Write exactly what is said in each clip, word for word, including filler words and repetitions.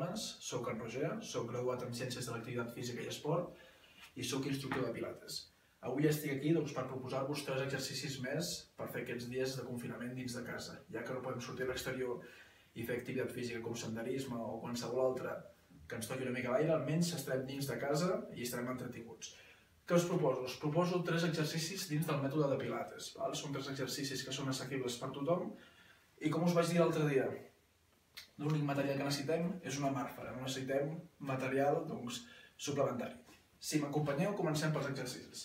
bones, soc en Roger, soc graduat en Ciències de l'Activitat Física i Esport i soc instructor de Pilates. Avui estic aquí doncs, per proposar-vos tres exercicis més per fer aquests dies de confinament dins de casa, ja que no podem sortir a l'exterior i fer activitat física com senderisme o qualsevol altra que ens toqui una mica l'aire, almenys estarem dins de casa i estarem entretinguts. Què us proposo? Us proposo tres exercicis dins del mètode de Pilates. Val? Són tres exercicis que són assequibles per tothom i com us vaig dir l'altre dia, l'únic material que necessitem és una màrfara, no necessitem material doncs, suplementari. Si m'acompanyeu, comencem pels exercicis.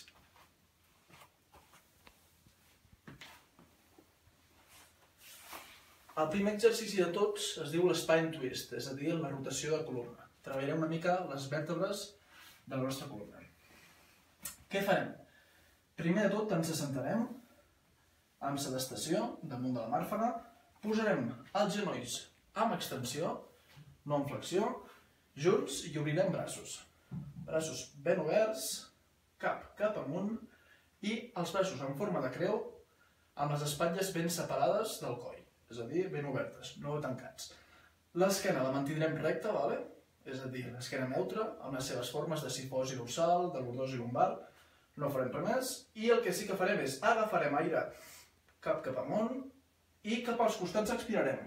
El primer exercici de tots es diu l'spine twist, és a dir, la rotació de columna. Treballarem una mica les vèrtebres de la nostra columna. Què farem? Primer de tot ens assentarem amb sedestació damunt de la màrfara, posarem els genolls amb extensió, no en flexió, junts i obrirem braços. Braços ben oberts, cap cap amunt i els braços en forma de creu amb les espatlles ben separades del coll, és a dir, ben obertes, no tancats. L'esquena la mantindrem recta, vale? És a dir, l'esquena neutra, amb les seves formes de sifosi dorsal, de lordosi lumbar, no farem res més, i el que sí que farem és agafarem aire cap cap amunt i cap als costats expirarem.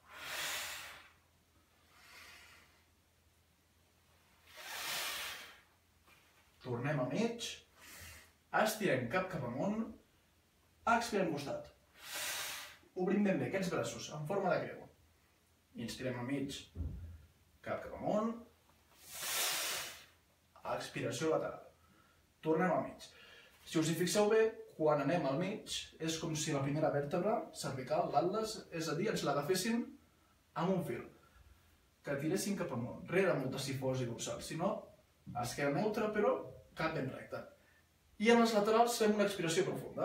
Tornem a mig, estirem cap cap amunt, expirem costat. Obrim ben bé aquests braços en forma de creu. Inspirem a mig, cap cap amunt, expiració lateral. Tornem a mig. Si us hi fixeu bé, quan anem al mig, és com si la primera vèrtebra cervical, l'atles, és a dir, ens l'agaféssim amb un fil, que tiréssim cap amunt, rere molta sifosi dorsal, si no, esquena neutra, però cap ben recte. I en les laterals fem una expiració profunda.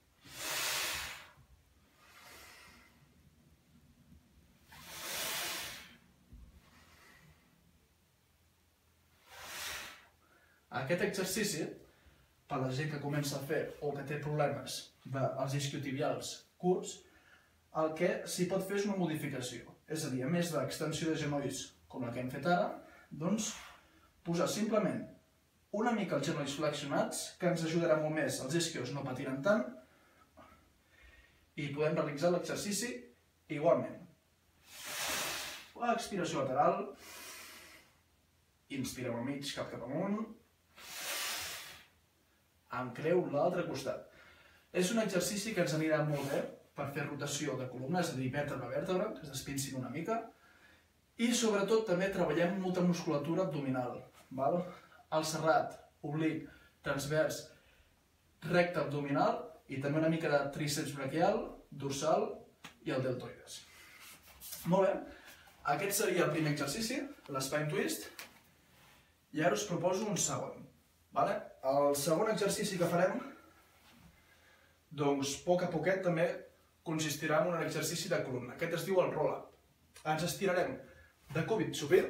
Aquest exercici, per la gent que comença a fer o que té problemes dels isquiotibials curts, el que s'hi pot fer és una modificació. És a dir, a més d'extensió de genolls com la que hem fet ara, doncs posar simplement una mica els genolls flexionats, que ens ajudarà molt més, els isquios no patiran tant, i podem realitzar l'exercici igualment. Expiració lateral, inspirem al mig, cap cap amunt, amb creu l'altre costat. És un exercici que ens anirà molt bé per fer rotació de columna, és a dir, vèrtebra a vèrtebra, que es despincin una mica, i sobretot també treballem molta musculatura abdominal. Val? El serrat, oblic, transvers, recte abdominal i també una mica de tríceps braquial, dorsal i el deltoides. Molt bé, aquest seria el primer exercici, l'spine twist, i ara us proposo un segon. Vale? El segon exercici que farem, doncs, a poc a poquet també consistirà en un exercici de columna. Aquest es diu el roll-up. Ens estirarem de cúbit supint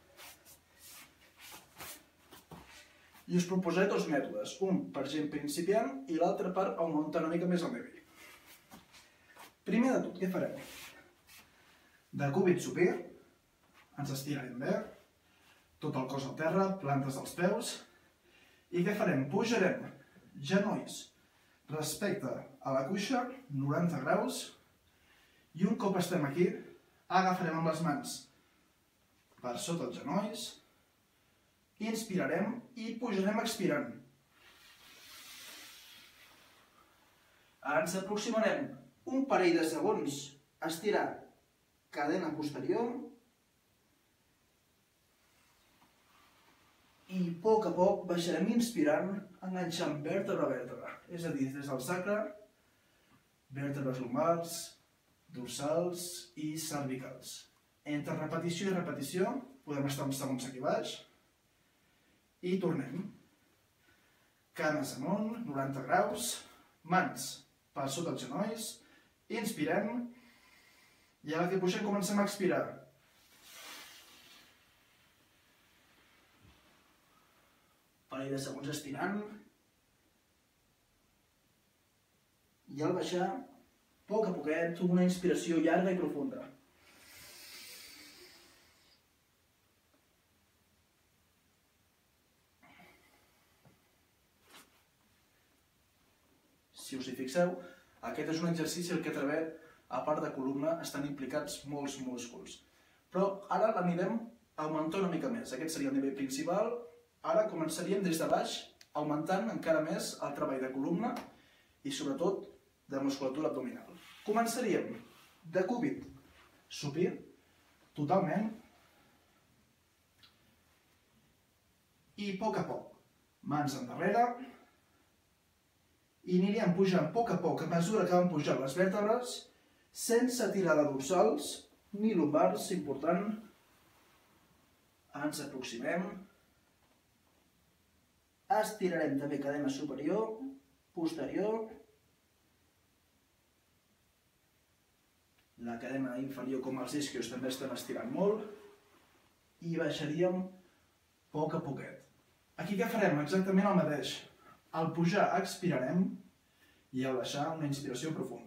i us proposaré dos mètodes, un per gent principiant i l'altre per augmentar una mica més el nivell. Primer de tot, què farem? De cúbit supint, ens estirarem bé, tot el cos al terra, plantes dels peus, i què farem? Pujarem genolls respecte a la cuixa, noranta graus, i un cop estem aquí, agafarem amb les mans per sota els genolls, inspirarem i pujarem expirant. Ens aproximarem un parell de segons a estirar cadena posterior i a poc a poc baixarem inspirant, enganxant vèrtebra a vèrtebra, és a dir, des del sacre, vèrtebres lumbars, dorsals i cervicals. Entre repetició i repetició podem estar uns segons aquí baix i tornem. Cames amunt, noranta graus, mans per sota els genolls, inspirem i ara que pugem comencem a expirar. Parell de segons estirant i al baixar, a poc a poquet, una inspiració llarga i profunda. Si us hi fixeu, aquest és un exercici en què també, a part de columna, estan implicats molts músculs. Però ara l'anirem a augmentar una mica més. Aquest seria el nivell principal. Ara començaríem des de baix, augmentant encara més el treball de columna i sobretot de musculatura abdominal. Començaríem de cúbit supí, totalment, i a poc a poc, mans endarrere, i aniríem pujant a poc a poc, a mesura que van pujant les vèrtebres, sense tirar de dorsals ni lumbars, important. Ens aproximem. Estirarem també cadena superior, posterior. La cadena inferior, com els isquios, també estan estirant molt. I baixaríem a poc a poquet. Aquí què farem? Exactament el mateix. Al pujar expirarem i al baixar una inspiració profunda.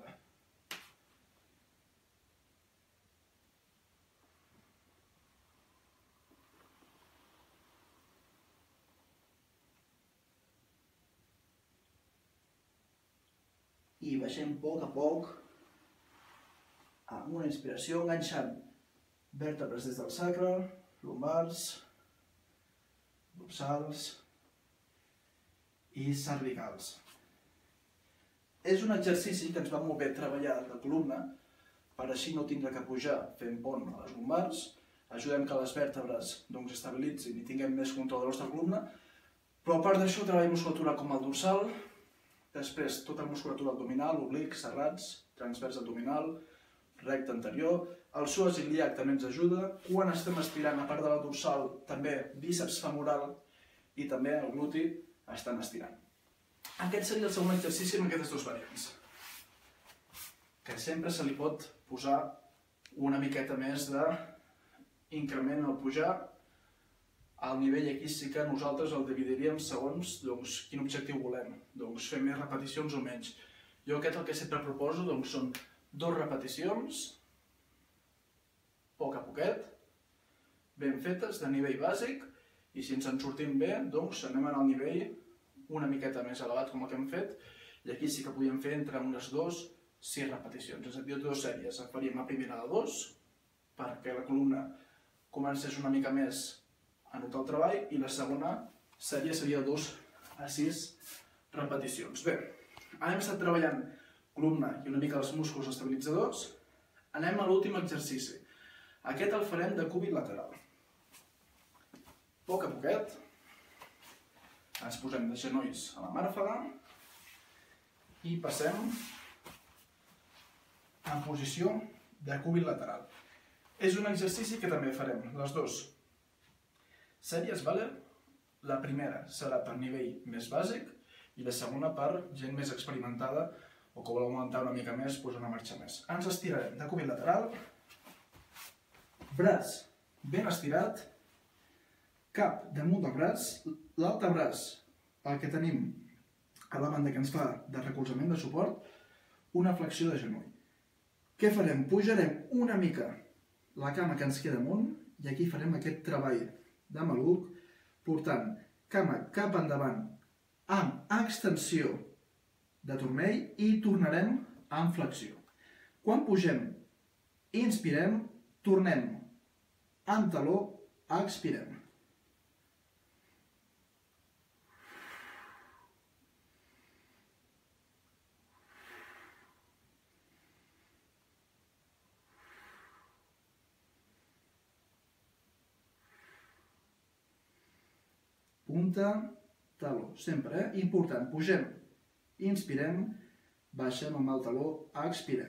I baixem a poc a poc amb una inspiració enganxant vèrtebres des del sacre, lumbars, dorsals i cervicals. És un exercici que ens va molt bé treballar de columna, per així no tindre que pujar fent pont a les lumbars, ajudem que les vèrtebres estabilitzin i tinguem més control de la nostra columna, però a part d'això treballa musculatura com el dorsal, després tota musculatura abdominal, oblics, serrats, transvers abdominal, recte anterior, el psoas ilíac també ens ajuda, quan estem estirant a part de la dorsal també bíceps femoral i també el gluti estan estirant. Aquest seria el segon exercici amb aquestes dues variants, que sempre se li pot posar una miqueta més d'increment al pujar. El nivell aquí sí que nosaltres el dividiríem segons quin objectiu volem, doncs fer més repeticions o menys. Jo aquest el que sempre proposo són dues repeticions, a poc a poquet, ben fetes, de nivell bàsic, i si ens en sortim bé, doncs anem al nivell una miqueta més elevat com el que hem fet, i aquí sí que podíem fer entre unes dues i sis repeticions, és a dir, dues sèries. Faríem la primera de dos, perquè la columna comencés una mica més a notar el treball, i la segona sèrie seria dos a sis repeticions. Bé, ara hem estat treballant columna i una mica els músculs estabilitzadors. Anem a l'últim exercici. Aquest el farem de cúbit lateral. A poc a poquet, ens posem de genolls a la màrfega i passem en posició de cúbit lateral. És un exercici que també farem les dues sèries, vale? La primera serà per nivell més bàsic i la segona per gent més experimentada o que vol augmentar una mica més, doncs una marxa més. Ens estirarem de cúbit lateral, braç ben estirat, cap damunt del braç, l'altebraç, el que tenim a la banda que ens fa de recolzament de suport, una flexió de genoll. Què farem? Pujarem una mica la cama que ens queda amunt i aquí farem aquest treball de maluc, portant cama cap endavant amb extensió de turmell i tornarem en flexió. Quan pugem, inspirem, tornem amb taló, expirem. Punta, taló, sempre, eh? Important, pugem, inspirem, baixem amb el taló, expirem.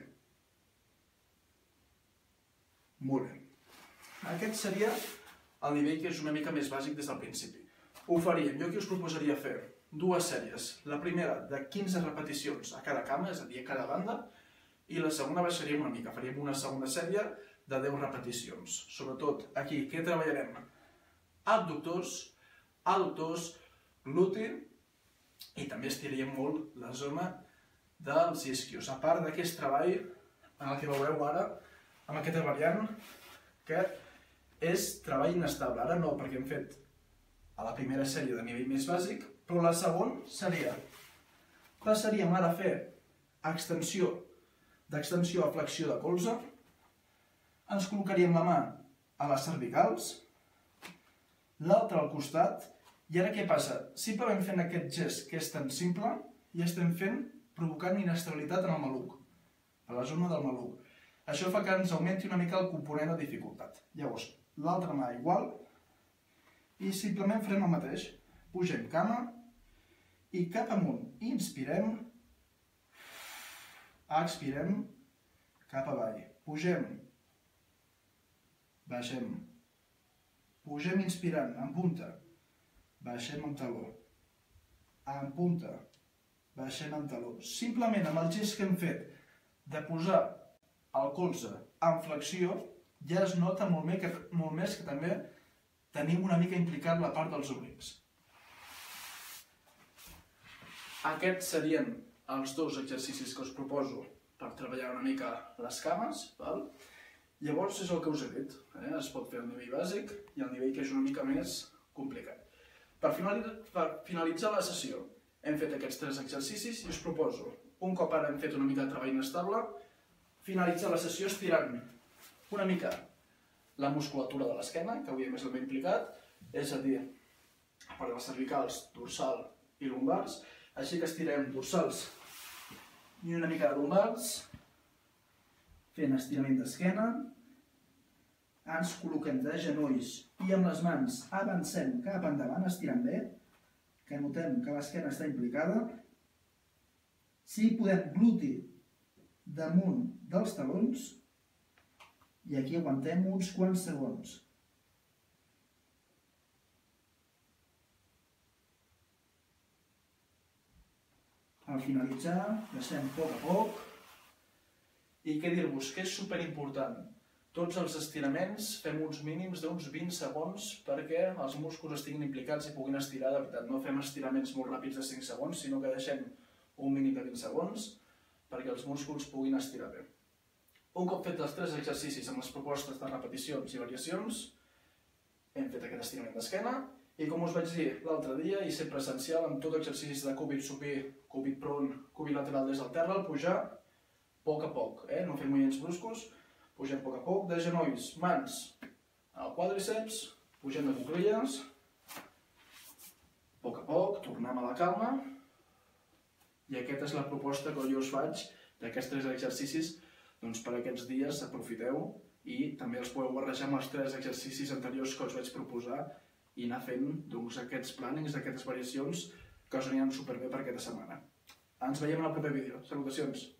Molt bé. Aquest seria el nivell que és una mica més bàsic des del principi. Ho faríem, jo aquí us proposaria fer dues sèries. La primera de quinze repeticions a cada cama, és a dir, a cada banda, i la segona baixaríem una mica, faríem una segona sèrie de deu repeticions. Sobretot aquí, què treballarem? Abductors, adductors, glúti, i també estiraríem molt la zona dels isquios, a part d'aquest treball en el que veureu ara, amb aquesta variant, que és treball inestable. Ara no, perquè hem fet a la primera sèrie de nivell més bàsic, però la segona seria Passaríem ara a fer extensió, d'extensió a flexió de colze. Ens col·locaríem la mà a les cervicals, l'altra al costat, i ara què passa? Simplement fent aquest gest que és tan simple, ja estem fent, provocant inestabilitat en el maluc, a la zona del maluc. Això fa que ens augmenti una mica el component de dificultat. Llavors, l'altra mà igual, i simplement farem el mateix. Pugem cama, i cap amunt. Inspirem, expirem, cap avall. Pugem, baixem, pugem inspirant, en punta, baixem amb taló, en punta, baixem amb taló. Simplement amb el gest que hem fet de posar el colze en flexió, ja es nota molt més que, molt més que també tenim una mica implicat la part dels oblics. Aquests serien els dos exercicis que us proposo per treballar una mica les cames. Val? Llavors és el que us he dit, eh? Es pot fer al nivell bàsic i al nivell que és una mica més complicat. Per finalitzar, per finalitzar la sessió hem fet aquests tres exercicis i us proposo, un cop ara hem fet una mica de treball inestable, finalitzar la sessió estirant una mica la musculatura de l'esquena, que avui és el més implicat, és a dir, per les cervicals, dorsal i lumbars, així que estirem dorsals i una mica de lumbars, fent estirament d'esquena, ens col·loquem de genolls i amb les mans avancem cap endavant, estirant bé, que notem que l'esquena està implicada. Si podem, gluti damunt dels talons i aquí aguantem uns quants segons. Al finalitzar, deixem a poc a poc. I què dir-vos? Que és superimportant. Tots els estiraments fem uns mínims d'uns vint segons perquè els músculs estiguin implicats i puguin estirar de veritat. No fem estiraments molt ràpids de cinc segons, sinó que deixem un mínim de vint segons perquè els músculs puguin estirar bé. Un cop fet els tres exercicis amb les propostes de repeticions i variacions, hem fet aquest estirament d'esquena i com us vaig dir l'altre dia, i sempre essencial amb tot exercicis de cúbit supí, cúbit prone, cúbit lateral des del terra, el pujar a poc a poc, eh? No fem moviments bruscos, pugem a poc a poc, de genolls, mans al quàdriceps, pugem de cuclilles, a poc a poc, tornem a la calma, i aquesta és la proposta que jo us faig d'aquests tres exercicis. Doncs per aquests dies aprofiteu i també els podeu barrejar amb els tres exercicis anteriors que us vaig proposar i anar fent doncs, aquests plànings, aquestes variacions que us aniran superbé per aquesta setmana. Ens veiem en el proper vídeo. Salutacions!